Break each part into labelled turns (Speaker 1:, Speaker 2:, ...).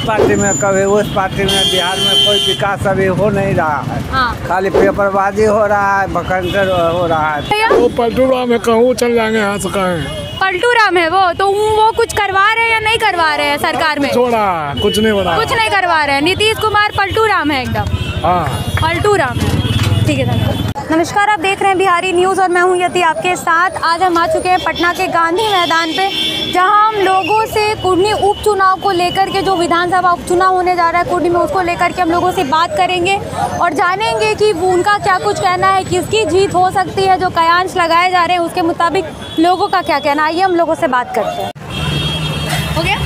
Speaker 1: Party में कभी उस पार्टी में बिहार में कोई विकास अभी हो नहीं रहा है।
Speaker 2: हाँ।
Speaker 1: खाली पेपरबाजी हो रहा है, भकंडर हो रहा है।
Speaker 3: वो पलटू राम है, कहूँ चल जाएंगे यहाँ से कहें।
Speaker 2: पलटू राम है तो वो कुछ करवा रहे हैं या नहीं करवा रहे हैं सरकार में?
Speaker 3: छोड़ा कुछ नहीं बना,
Speaker 2: कुछ नहीं करवा रहे हैं। नीतीश कुमार पलटू राम है एकदम।
Speaker 3: हाँ
Speaker 2: पलटू राम है। ठीक है धन्यवाद। नमस्कार, आप देख रहे हैं बिहारी न्यूज़ और मैं हूं यति आपके साथ। आज हम आ चुके हैं पटना के गांधी मैदान पे, जहां हम लोगों से कुर्नी उपचुनाव को लेकर के जो विधानसभा उपचुनाव होने जा रहा है कुर्नी में, उसको लेकर के हम लोगों से बात करेंगे और जानेंगे कि उनका क्या कुछ कहना है, किसकी जीत हो सकती है। जो कयास लगाए जा रहे हैं उसके मुताबिक लोगों का क्या कहना है, आइए हम लोगों से बात करते हैं। हो गया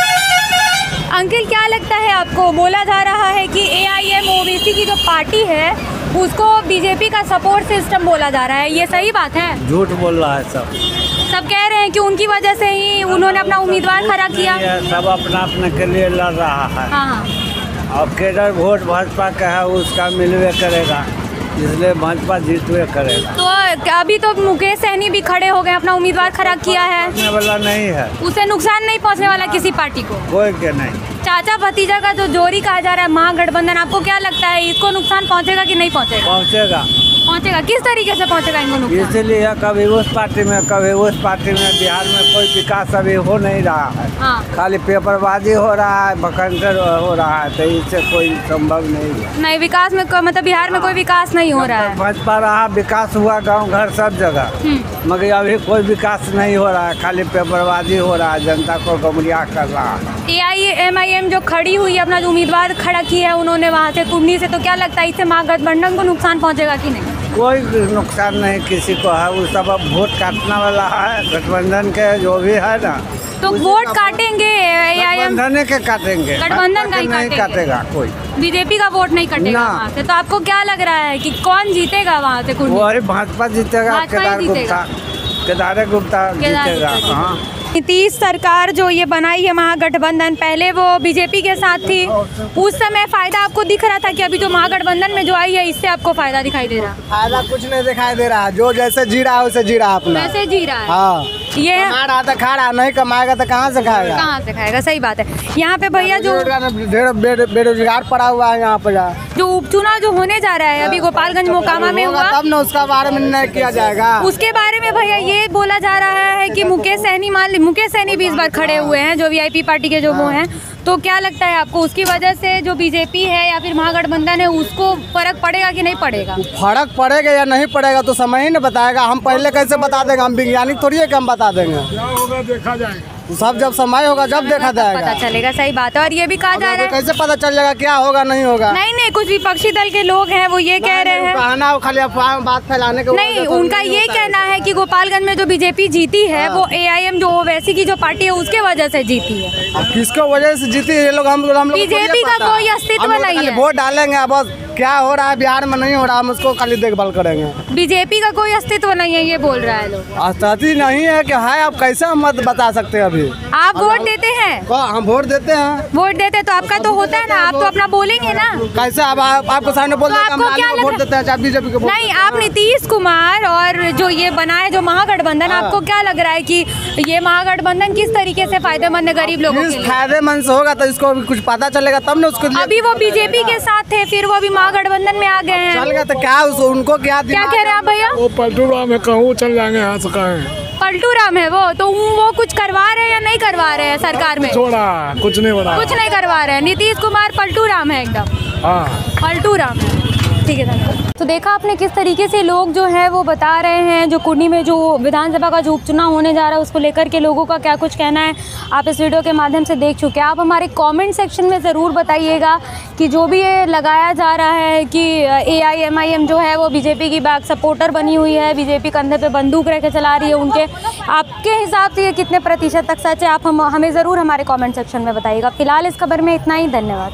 Speaker 2: अंकिल, क्या लगता है आपको? बोला जा रहा है कि AIM OBC की जो पार्टी है उसको बीजेपी का सपोर्ट सिस्टम बोला जा रहा है, ये सही बात है?
Speaker 1: झूठ बोल रहा है
Speaker 2: सब कह रहे हैं कि उनकी वजह से ही उन्होंने अपना उम्मीदवार खड़ा किया।
Speaker 1: सब अपना अपने के लिए लड़ रहा है।
Speaker 2: हाँ।
Speaker 1: अब केडर वोट भाजपा का है उसका मिलवे करेगा, इसलिए भाजपा जीतवे करेगा।
Speaker 2: तो अभी तो मुकेश सहनी भी खड़े हो गए, अपना उम्मीदवार खड़ा किया है।
Speaker 1: वाला नहीं है,
Speaker 2: उसे नुकसान नहीं पहुंचने वाला किसी पार्टी को,
Speaker 1: कोई के नहीं।
Speaker 2: चाचा भतीजा का जो जोड़ी कहा जा रहा है महागठबंधन, आपको क्या लगता है इसको नुकसान पहुंचेगा कि नहीं पहुंचेगा?
Speaker 1: पहुंचेगा।
Speaker 2: पहुंचेगा किस तरीके से पहुंचेगा इनको नुकसान?
Speaker 1: इसलिए कभी उस पार्टी में कभी उस पार्टी में बिहार में कोई विकास अभी हो नहीं रहा है।
Speaker 2: हाँ।
Speaker 1: खाली पेपरबाजी हो रहा है, भकंडर हो रहा है, तो इससे कोई संभव नहीं है।
Speaker 2: नहीं, विकास में मतलब बिहार में कोई विकास नहीं हो रहा है।
Speaker 1: भाजपा रहा विकास हुआ गांव घर सब जगह, मगर अभी कोई विकास नहीं हो रहा है, खाली पेपरबाजी हो रहा है, जनता को गुमराह कर रहा है।
Speaker 2: AIM जो खड़ी हुई है, अपना जो उम्मीदवार खड़ा किया है उन्होंने वहाँ से कुर्नी से, तो क्या लगता है इससे महागठबंधन को नुकसान पहुँचेगा कि नहीं?
Speaker 1: कोई नुकसान नहीं किसी को है, वो सब अब वोट काटने वाला है गठबंधन के जो भी है ना,
Speaker 2: तो वोट काटेंगे AIM
Speaker 1: गठबंधन के काटेंगे,
Speaker 2: गठबंधन का ही
Speaker 1: नहीं काटेगा कोई,
Speaker 2: बीजेपी का वोट नहीं कटेगा वहाँ से। तो आपको क्या लग रहा है कि कौन जीतेगा वहाँ से कुर्नी?
Speaker 1: वही भाजपा जीतेगा, केदार गुप्ता जीतेगा। हाँ।
Speaker 2: नीतीश सरकार जो ये बनाई है महागठबंधन, पहले वो बीजेपी के साथ थी, उस समय फायदा आपको दिख रहा था कि अभी जो महागठबंधन में जो आई है इससे आपको फायदा दिखाई दे रहा?
Speaker 4: फायदा कुछ नहीं दिखाई दे रहा, जो जैसे जी रहा है वैसे जी रहा अपना,
Speaker 2: वैसे जी रहा है।
Speaker 4: हाँ।
Speaker 2: ये
Speaker 4: कमा रहा था खा रहा, नहीं कमाएगा तो कहाँ से खाएगा?
Speaker 2: कहाँ से खाएगा, सही बात है। यहाँ पे भैया जो
Speaker 4: बेरोजगार पड़ा हुआ है, यहाँ पे
Speaker 2: जो उपचुनाव जो होने जा रहा है अभी गोपालगंज मोकामा में हुआ,
Speaker 4: तब ना उसका बारे में निर्णय किया जाएगा।
Speaker 2: उसके बारे में भैया ये बोला जा रहा है कि मुकेश सहनी भी इस बार खड़े हुए हैं, जो VIP पार्टी के जो वो हैं। तो क्या लगता है आपको उसकी वजह से जो बीजेपी है या फिर महागठबंधन है उसको फर्क पड़ेगा कि नहीं पड़ेगा?
Speaker 4: फर्क पड़ेगा या नहीं पड़ेगा तो समय ही नहीं बताएगा। हम पहले कैसे बता देंगे? हम वैज्ञानिक थोड़ी है कि हम बता देंगे।
Speaker 3: क्या होगा देखा जाएगा,
Speaker 4: सब जब समय होगा जब देखा जाएगा,
Speaker 2: पता चलेगा। सही बात है। और ये भी कहा जा रहा है
Speaker 4: कैसे पता चल जाएगा क्या होगा नहीं होगा?
Speaker 2: नहीं, कुछ विपक्षी दल के लोग हैं वो ये कह रहे हैं,
Speaker 4: कहना खाली अफवाह बात फैलाने के
Speaker 2: नहीं, उनका ये कहना है कि गोपालगंज में जो बीजेपी जीती है वो AIM जो ओवैसी की जो पार्टी है उसके वजह से जीती है।
Speaker 4: किसको वजह से जीती है ये लोग? हम लोग
Speaker 2: बीजेपी का कोई अस्तित्व नहीं है।
Speaker 4: वोट डालेंगे, बस क्या हो रहा है बिहार में नहीं हो रहा, हम उसको खाली देखभाल करेंगे।
Speaker 2: बीजेपी का कोई अस्तित्व नहीं है ये बोल रहा है लोग।
Speaker 4: अस्तित्व नहीं है कि है, आप कैसे हम मत बता सकते हैं? अभी
Speaker 2: आप वोट देते हैं?
Speaker 4: हम वोट देते हैं।
Speaker 2: वोट देते तो आपका तो होता है ना, आप तो अपना बोलेंगे ना।
Speaker 4: कैसे अब आपको सामने बोल
Speaker 2: तो आपको क्या लग
Speaker 4: वोट देते हैं चाहे बीजेपी को?
Speaker 2: नहीं, आप नीतीश कुमार और जो ये बना है जो महागठबंधन, आपको क्या लग रहा है कि ये महागठबंधन किस तरीके से फायदेमंद है गरीब लोगों के लिए?
Speaker 4: फायदेमंद से होगा तो इसको कुछ पता चलेगा तब ना उसको।
Speaker 2: अभी वो बीजेपी के साथ थे, फिर वो अभी महागठबंधन में आ गए हैं।
Speaker 4: चल गया तो क्या उनको क्या
Speaker 2: कह रहे हैं आप भैया?
Speaker 3: वो पलटू राम है, कहूँ चल जाएंगे यहाँ से कहें।
Speaker 2: पलटू राम है तो वो कुछ करवा रहे हैं या नहीं करवा रहे हैं सरकार में?
Speaker 3: छोड़ा कुछ नहीं बना,
Speaker 2: कुछ नहीं करवा रहे हैं। नीतीश कुमार पलटू राम है एकदम।
Speaker 3: हाँ
Speaker 2: पलटू राम है। ठीक है धन्यवाद। तो देखा आपने किस तरीके से लोग जो है वो बता रहे हैं जो कुर्नी में जो विधानसभा का जो उपचुनाव होने जा रहा है उसको लेकर के लोगों का क्या कुछ कहना है, आप इस वीडियो के माध्यम से देख चुके हैं। आप हमारे कमेंट सेक्शन में ज़रूर बताइएगा कि जो भी ये लगाया जा रहा है कि AIM जो है वो बीजेपी की बैक सपोर्टर बनी हुई है, बीजेपी कंधे पे बंदूक रख के चला रही है, उनके आपके हिसाब से ये कितने प्रतिशत तक सच है, आप हमें ज़रूर हमारे कॉमेंट सेक्शन में बताइएगा। फिलहाल इस खबर में इतना ही, धन्यवाद।